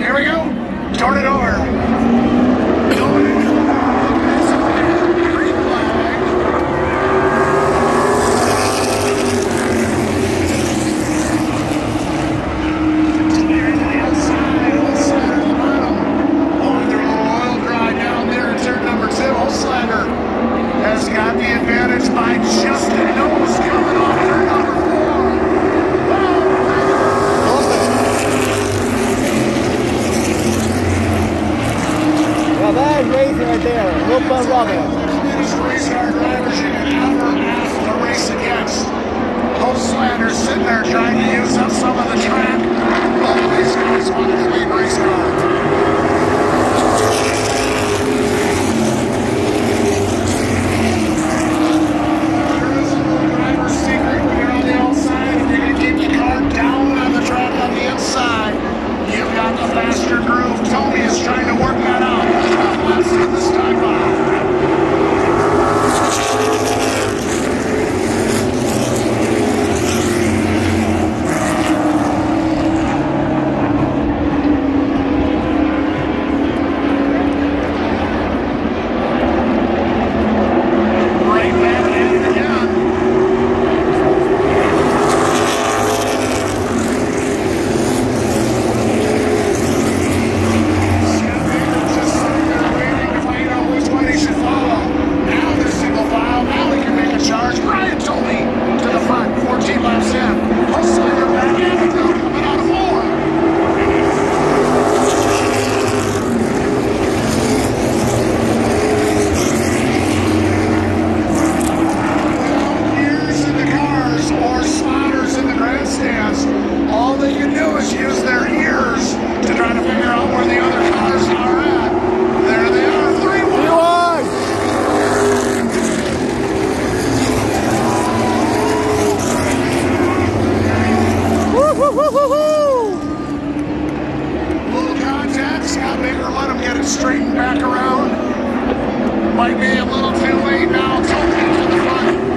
Here we go. Turn it over. Has got the advantage by just a nose coming off turn number 4. Now that is racing right there. Real fun rubber. Race car drivers you can ever ask to race against. Holzlander sitting there trying to use up some of the track. Both of these guys want a clean race car. You've got the faster groove. Tony is trying to work that out. Let's see this time straighten back around. Might be a little too late now. Tony to the front.